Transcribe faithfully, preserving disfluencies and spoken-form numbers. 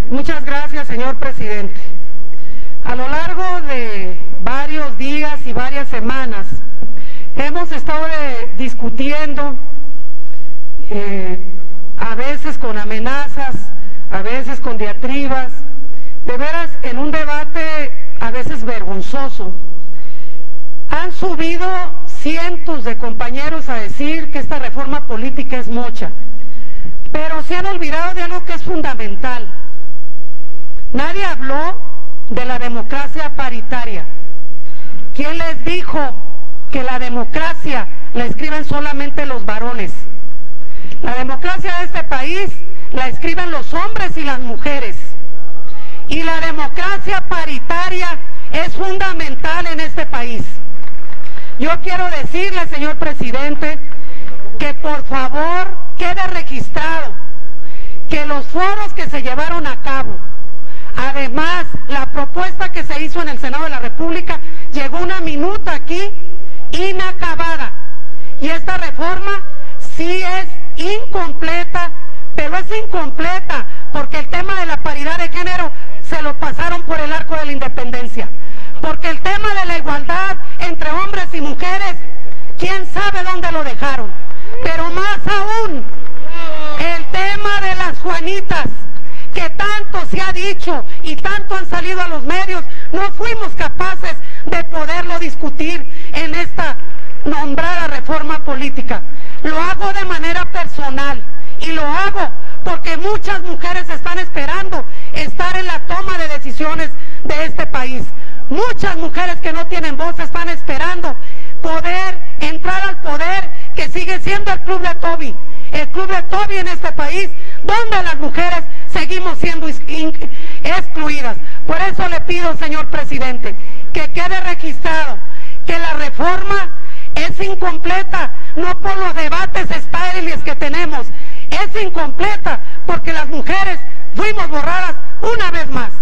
Muchas gracias, señor presidente. A lo largo de varios días y varias semanas hemos estado de, discutiendo, eh, a veces con amenazas, a veces con diatribas, de veras en un debate a veces vergonzoso. Han subido cientos de compañeros a decir que esta reforma política es mocha, pero se han olvidado de algo que es fundamental. Nadie habló de la democracia paritaria. ¿Quién les dijo que la democracia la escriben solamente los varones? La democracia de este país la escriben los hombres y las mujeres. Y la democracia paritaria es fundamental en este país. Yo quiero decirle, señor presidente, que por favor quede registrado que los foros que se llevaron a cabo, además la propuesta que se hizo en el Senado de la República, llegó una minuta aquí inacabada. Y esta reforma sí es incompleta, pero es incompleta porque el tema de la paridad de género se lo pasaron por el arco de la independencia. Porque el tema de la igualdad entre hombres y mujeres, quién sabe dónde lo dejaron. Pero más aún, el tema de las Juanitas, que tanto se ha dicho y tanto han salido a los medios, no fuimos capaces de poderlo discutir en esta nombrada reforma política. Lo hago de manera personal y lo hago porque muchas mujeres están esperando estar en la toma de decisiones de este país. Muchas mujeres que no tienen voz están esperando poder entrar al poder, que sigue siendo el Club de Toby, el Club de Toby en este país, donde las mujeres seguimos siendo excluidas. Por eso le pido, señor presidente, que quede registrado que la reforma es incompleta, no por los debates estériles que tenemos, es incompleta porque las mujeres fuimos borradas una vez más.